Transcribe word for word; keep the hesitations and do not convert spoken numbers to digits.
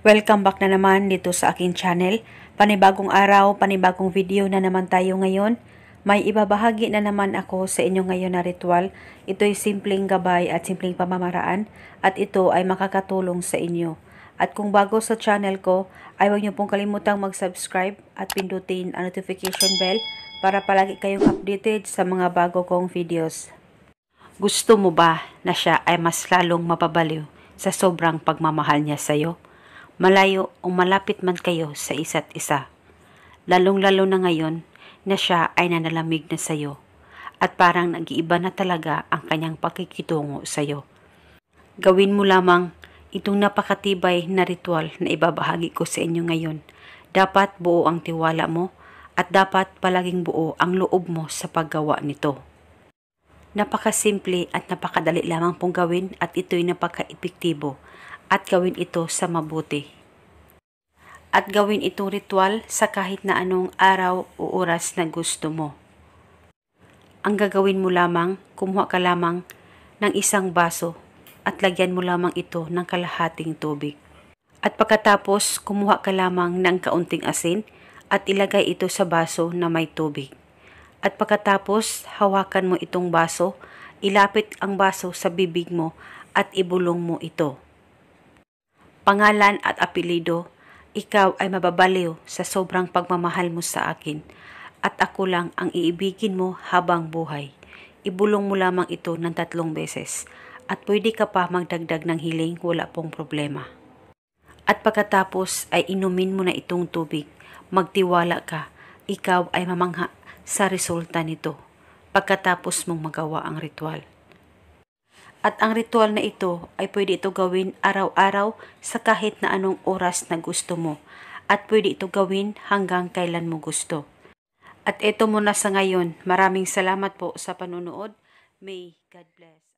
Welcome back na naman dito sa aking channel. Panibagong araw, panibagong video na naman tayo ngayon. May ibabahagi na naman ako sa inyo ngayon na ritual. Ito'y simpleng gabay at simpleng pamamaraan at ito ay makakatulong sa inyo. At kung bago sa channel ko, ay huwag niyo pong kalimutang mag-subscribe at pindutin ang notification bell para palagi kayong updated sa mga bago kong videos. Gusto mo ba na siya ay mas lalong mapabaliw sa sobrang pagmamahal niya sa iyo? Malayo o malapit man kayo sa isa't isa. Lalong-lalo na ngayon na siya ay nanalamig na sa iyo at parang nag-iiba na talaga ang kanyang pakikitungo sa iyo. Gawin mo lamang itong napakatibay na ritual na ibabahagi ko sa inyo ngayon. Dapat buo ang tiwala mo at dapat palaging buo ang loob mo sa paggawa nito. Napakasimple at napakadali lamang pong gawin at ito'y napaka-epektibo at gawin ito sa mabuti. At gawin itong ritual sa kahit na anong araw o oras na gusto mo. Ang gagawin mo lamang, kumuha ka lamang ng isang baso at lagyan mo lamang ito ng kalahating tubig. At pagkatapos, kumuha ka lamang ng kaunting asin at ilagay ito sa baso na may tubig. At pagkatapos, hawakan mo itong baso, ilapit ang baso sa bibig mo at ibulong mo ito. Pangalan at apelido, ikaw ay mababaliw sa sobrang pagmamahal mo sa akin at ako lang ang iibigin mo habang buhay. Ibulong mo lamang ito ng tatlong beses at pwede ka pa magdagdag ng hiling, wala pong problema. At pagkatapos ay inumin mo na itong tubig, magtiwala ka, ikaw ay mamangha sa resulta nito pagkatapos mong magawa ang ritual. At ang ritual na ito ay pwede ito gawin araw-araw sa kahit na anong oras na gusto mo. At pwede ito gawin hanggang kailan mo gusto. At ito muna sa ngayon. Maraming salamat po sa panonood. May God bless.